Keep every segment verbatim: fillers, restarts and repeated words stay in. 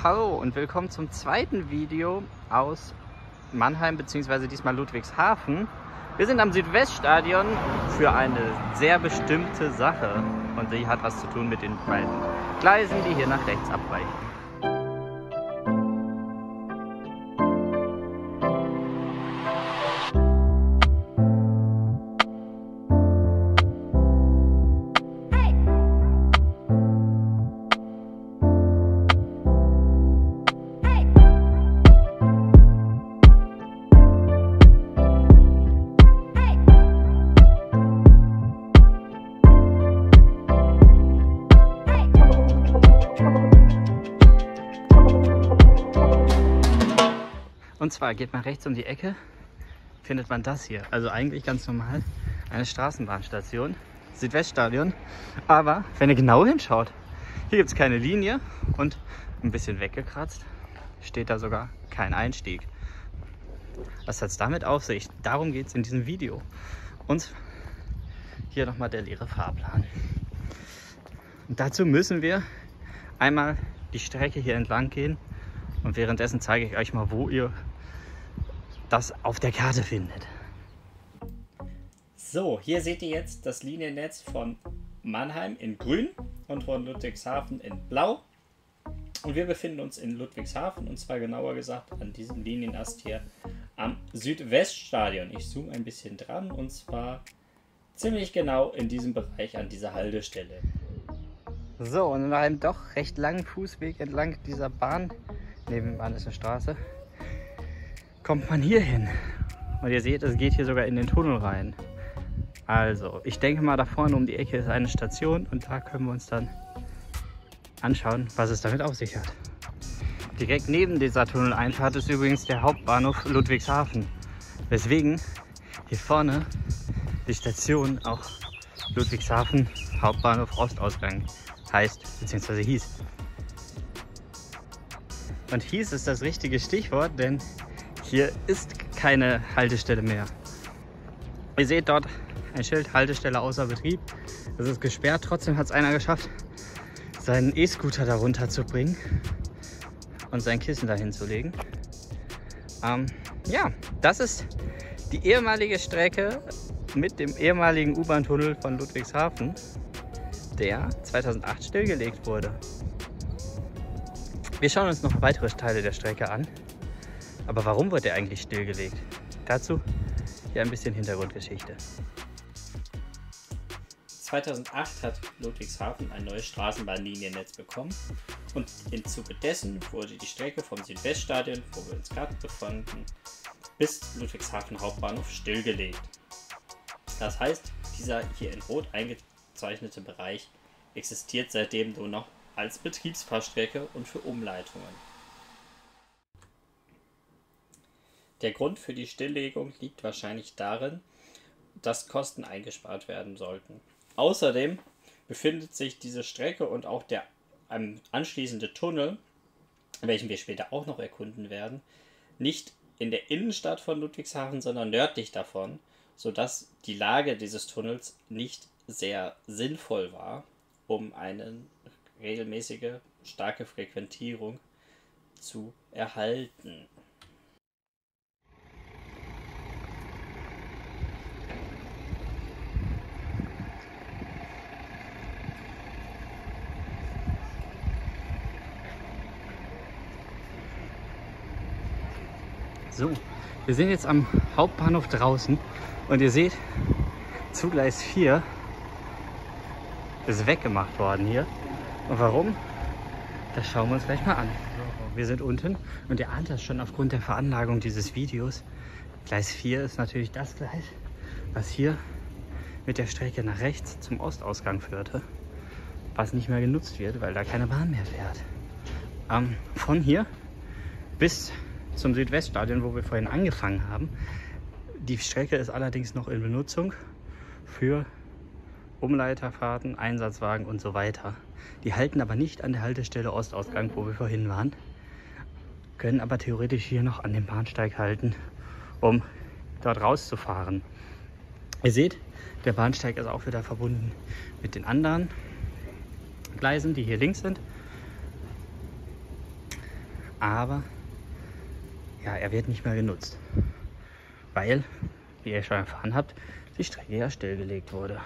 Hallo und willkommen zum zweiten Video aus Mannheim bzw. diesmal Ludwigshafen. Wir sind am Südweststadion für eine sehr bestimmte Sache und die hat was zu tun mit den beiden Gleisen, die hier nach rechts abweichen. Und zwar geht man rechts um die Ecke, findet man das hier. Also eigentlich ganz normal eine Straßenbahnstation, Südweststadion. Aber wenn ihr genau hinschaut, hier gibt es keine Linie und ein bisschen weggekratzt steht da sogar kein Einstieg. Was hat es damit auf sich? Darum geht es in diesem Video. Und hier nochmal der leere Fahrplan. Und dazu müssen wir einmal die Strecke hier entlang gehen. Und währenddessen zeige ich euch mal, wo ihr das auf der Karte findet. So, hier seht ihr jetzt das Liniennetz von Mannheim in grün und von Ludwigshafen in blau. Und wir befinden uns in Ludwigshafen und zwar genauer gesagt an diesem Linienast hier am Südweststadion. Ich zoome ein bisschen dran und zwar ziemlich genau in diesem Bereich an dieser Haltestelle. So, und nach einem doch recht langen Fußweg entlang dieser Bahn, nebenan ist eine Straße, kommt man hier hin. Und ihr seht, es geht hier sogar in den Tunnel rein. Also, ich denke mal, da vorne um die Ecke ist eine Station und da können wir uns dann anschauen, was es damit auf sich hat. Direkt neben dieser Tunneleinfahrt ist übrigens der Hauptbahnhof Ludwigshafen, weswegen hier vorne die Station auch Ludwigshafen Hauptbahnhof Ostausgang heißt, beziehungsweise hieß. Und hieß ist das richtige Stichwort, denn hier ist keine Haltestelle mehr. Ihr seht dort ein Schild, Haltestelle außer Betrieb. Das ist gesperrt, trotzdem hat es einer geschafft, seinen E-Scooter darunter zu bringen und sein Kissen dahin zu legen. Ähm, ja, das ist die ehemalige Strecke mit dem ehemaligen U-Bahn-Tunnel von Ludwigshafen, der zweitausendacht stillgelegt wurde. Wir schauen uns noch weitere Teile der Strecke an. Aber warum wurde er eigentlich stillgelegt? Dazu hier ein bisschen Hintergrundgeschichte. zweitausendacht hat Ludwigshafen ein neues Straßenbahnliniennetz bekommen und im Zuge dessen wurde die Strecke vom Südweststadion, wo wir uns gerade befinden, bis Ludwigshafen Hauptbahnhof stillgelegt. Das heißt, dieser hier in rot eingezeichnete Bereich existiert seitdem nur noch als Betriebsfahrstrecke und für Umleitungen. Der Grund für die Stilllegung liegt wahrscheinlich darin, dass Kosten eingespart werden sollten. Außerdem befindet sich diese Strecke und auch der anschließende Tunnel, welchen wir später auch noch erkunden werden, nicht in der Innenstadt von Ludwigshafen, sondern nördlich davon, sodass die Lage dieses Tunnels nicht sehr sinnvoll war, um eine regelmäßige, starke Frequentierung zu erhalten. So, wir sind jetzt am Hauptbahnhof draußen und ihr seht, zu Gleis vier ist weggemacht worden hier. Und warum? Das schauen wir uns gleich mal an. Wir sind unten und ihr ahnt das schon aufgrund der Veranlagung dieses Videos. Gleis vier ist natürlich das Gleis, was hier mit der Strecke nach rechts zum Ostausgang führte, was nicht mehr genutzt wird, weil da keine Bahn mehr fährt. Ähm, von hier bis zum Südweststadion, wo wir vorhin angefangen haben. Die Strecke ist allerdings noch in Benutzung für Umleiterfahrten, Einsatzwagen und so weiter. Die halten aber nicht an der Haltestelle Ostausgang, wo wir vorhin waren, können aber theoretisch hier noch an dem Bahnsteig halten, um dort rauszufahren. Ihr seht, der Bahnsteig ist auch wieder verbunden mit den anderen Gleisen, die hier links sind. aber ja, er wird nicht mehr genutzt, weil, wie ihr schon erfahren habt, die Strecke ja stillgelegt wurde.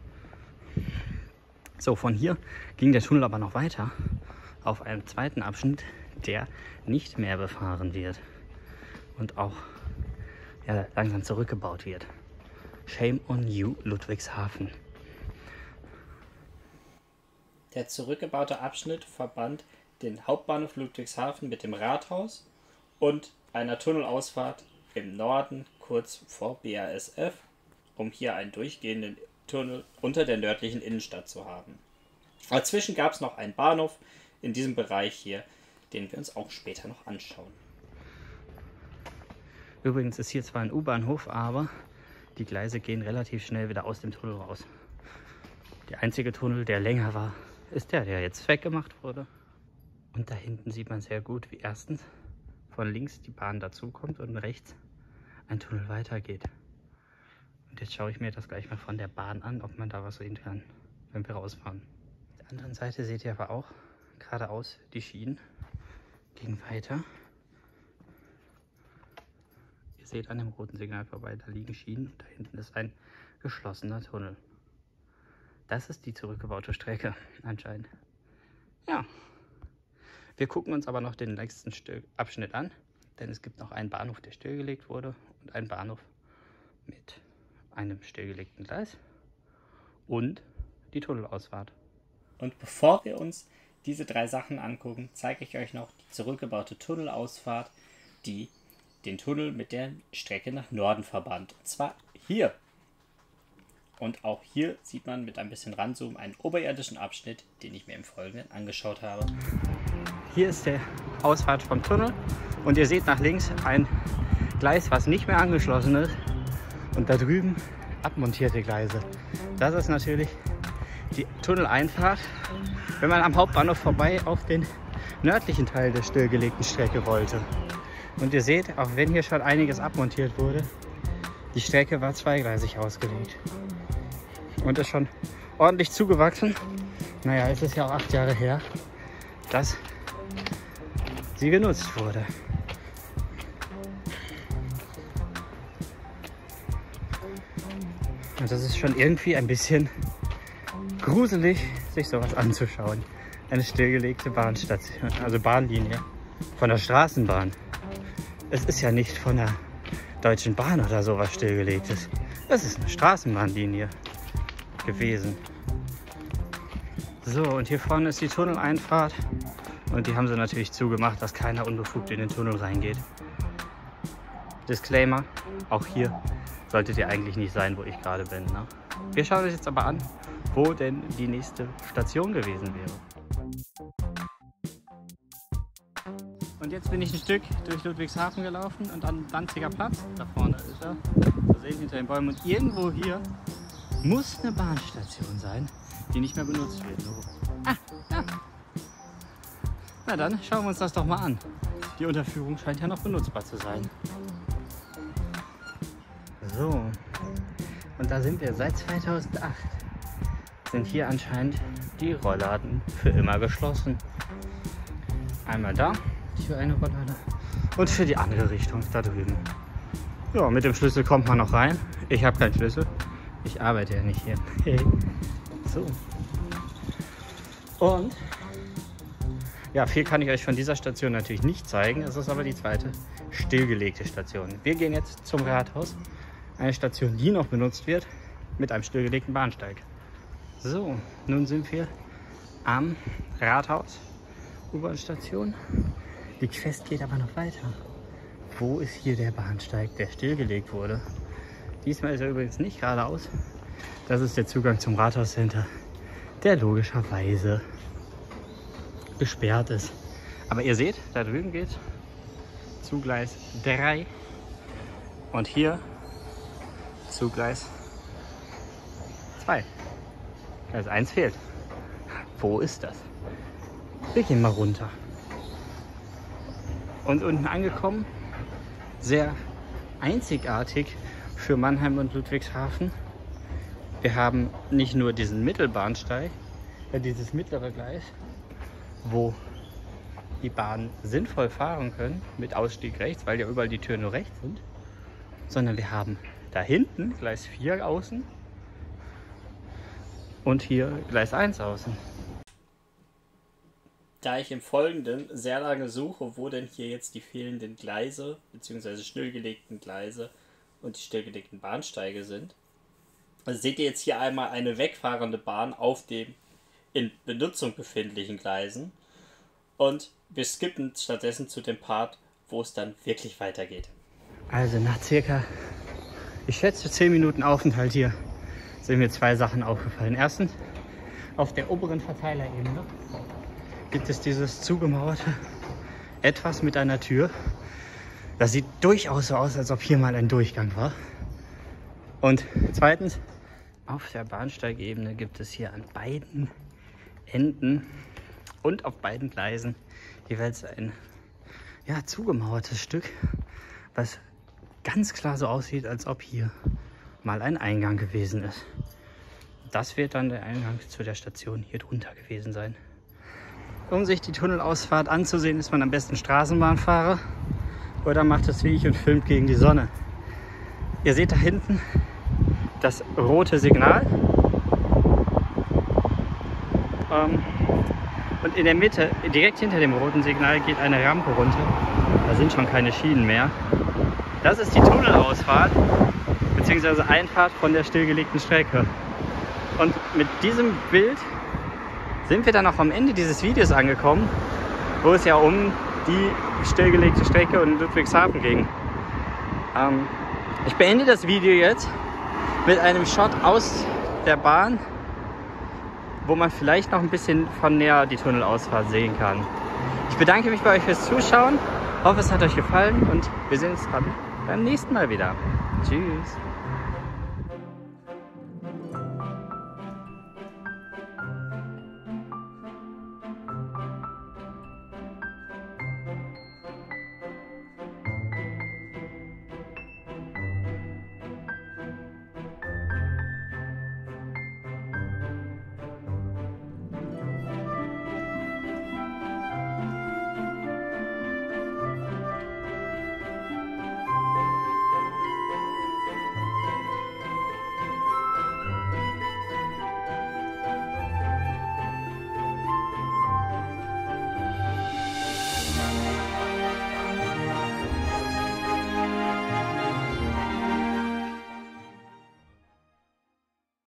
So, von hier ging der Tunnel aber noch weiter auf einen zweiten Abschnitt, der nicht mehr befahren wird und auch ja, langsam zurückgebaut wird. Shame on you, Ludwigshafen. Der zurückgebaute Abschnitt verband den Hauptbahnhof Ludwigshafen mit dem Rathaus und einer Tunnelausfahrt im Norden kurz vor B A S F, um hier einen durchgehenden Tunnel unter der nördlichen Innenstadt zu haben. Dazwischen gab es noch einen Bahnhof in diesem Bereich hier, den wir uns auch später noch anschauen. Übrigens ist hier zwar ein U-Bahnhof, aber die Gleise gehen relativ schnell wieder aus dem Tunnel raus. Der einzige Tunnel, der länger war, ist der, der jetzt weggemacht wurde. Und da hinten sieht man sehr gut, wie erstens von links die Bahn dazukommt und rechts ein Tunnel weitergeht. Und jetzt schaue ich mir das gleich mal von der Bahn an, ob man da was sehen kann, wenn wir rausfahren. Auf der anderen Seite seht ihr aber auch geradeaus die Schienen gehen weiter. Ihr seht an dem roten Signal vorbei, da liegen Schienen und da hinten ist ein geschlossener Tunnel. Das ist die zurückgebaute Strecke anscheinend. Ja, wir gucken uns aber noch den nächsten Stück Abschnitt an, denn es gibt noch einen Bahnhof, der stillgelegt wurde und einen Bahnhof mit einem stillgelegten Gleis und die Tunnelausfahrt. Und bevor wir uns diese drei Sachen angucken, zeige ich euch noch die zurückgebaute Tunnelausfahrt, die den Tunnel mit der Strecke nach Norden verband. Und zwar hier. Und auch hier sieht man mit ein bisschen Ranzoom einen oberirdischen Abschnitt, den ich mir im Folgenden angeschaut habe. Hier ist der Ausfahrt vom Tunnel und ihr seht nach links ein Gleis, was nicht mehr angeschlossen ist. Und da drüben abmontierte Gleise. Das ist natürlich die Tunneleinfahrt, wenn man am Hauptbahnhof vorbei auf den nördlichen Teil der stillgelegten Strecke wollte. Und ihr seht, auch wenn hier schon einiges abmontiert wurde, die Strecke war zweigleisig ausgelegt. Und ist schon ordentlich zugewachsen. Naja, es ist ja auch acht Jahre her, dass sie genutzt wurde. Und das ist schon irgendwie ein bisschen gruselig, sich sowas anzuschauen. Eine stillgelegte Bahnstation, also Bahnlinie von der Straßenbahn. Es ist ja nicht von der Deutschen Bahn oder sowas stillgelegtes. Es ist eine Straßenbahnlinie gewesen. So, und hier vorne ist die Tunneleinfahrt. Und die haben sie natürlich zugemacht, dass keiner unbefugt in den Tunnel reingeht. Disclaimer, auch hier solltet ihr eigentlich nicht sein, wo ich gerade bin. Ne? Wir schauen uns jetzt aber an, wo denn die nächste Station gewesen wäre. Und jetzt bin ich ein Stück durch Ludwigshafen gelaufen und an Danziger Platz, da vorne ist er, zu sehen hinter den Bäumen. Und irgendwo hier muss eine Bahnstation sein, die nicht mehr benutzt wird. Ah, ja. Na dann schauen wir uns das doch mal an. Die Unterführung scheint ja noch benutzbar zu sein. So, und da sind wir seit zweitausendacht. Sind hier anscheinend die Rollladen für immer geschlossen. Einmal da, für eine Rolllade und für die andere Richtung da drüben. Ja, mit dem Schlüssel kommt man noch rein. Ich habe keinen Schlüssel. Ich arbeite ja nicht hier. So. Und ja, viel kann ich euch von dieser Station natürlich nicht zeigen. Es ist aber die zweite stillgelegte Station. Wir gehen jetzt zum Rathaus. Eine Station, die noch benutzt wird, mit einem stillgelegten Bahnsteig. So, nun sind wir am Rathaus, U-Bahn-Station. Die Quest geht aber noch weiter. Wo ist hier der Bahnsteig, der stillgelegt wurde? Diesmal ist er übrigens nicht geradeaus. Das ist der Zugang zum Rathauscenter, der logischerweise gesperrt ist. Aber ihr seht, da drüben geht zu Gleis drei und hier zu Gleis zwei. Gleis eins fehlt. Wo ist das? Wir gehen mal runter. Und unten angekommen, sehr einzigartig für Mannheim und Ludwigshafen. Wir haben nicht nur diesen Mittelbahnsteig, ja dieses mittlere Gleis, wo die Bahn sinnvoll fahren können mit Ausstieg rechts, weil ja überall die Türen nur rechts sind, sondern wir haben da hinten Gleis vier außen und hier Gleis eins außen. Da ich im Folgenden sehr lange suche, wo denn hier jetzt die fehlenden Gleise bzw. stillgelegten Gleise und die stillgelegten Bahnsteige sind, also seht ihr jetzt hier einmal eine wegfahrende Bahn auf dem in Benutzung befindlichen Gleisen und wir skippen stattdessen zu dem Part, wo es dann wirklich weitergeht. Also nach circa, ich schätze zehn Minuten Aufenthalt hier, sind mir zwei Sachen aufgefallen. Erstens, auf der oberen Verteilerebene gibt es dieses zugemauerte Etwas mit einer Tür. Das sieht durchaus so aus, als ob hier mal ein Durchgang war. Und zweitens, auf der Bahnsteigebene gibt es hier an beiden Enden und auf beiden Gleisen jeweils ein ja, zugemauertes Stück, was ganz klar so aussieht, als ob hier mal ein Eingang gewesen ist. Das wird dann der Eingang zu der Station hier drunter gewesen sein. Um sich die Tunnelausfahrt anzusehen, ist man am besten Straßenbahnfahrer oder macht es wie ich und filmt gegen die Sonne. Ihr seht da hinten das rote Signal ähm, und in der Mitte, direkt hinter dem roten Signal, geht eine Rampe runter. Da sind schon keine Schienen mehr. Das ist die Tunnelausfahrt bzw. Einfahrt von der stillgelegten Strecke. Und mit diesem Bild sind wir dann auch am Ende dieses Videos angekommen, wo es ja um die stillgelegte Strecke und Ludwigshafen ging. Ähm, ich beende das Video jetzt mit einem Shot aus der Bahn, wo man vielleicht noch ein bisschen von näher die Tunnelausfahrt sehen kann. Ich bedanke mich bei euch fürs Zuschauen, hoffe es hat euch gefallen und wir sehen uns dann beim nächsten Mal wieder. Tschüss!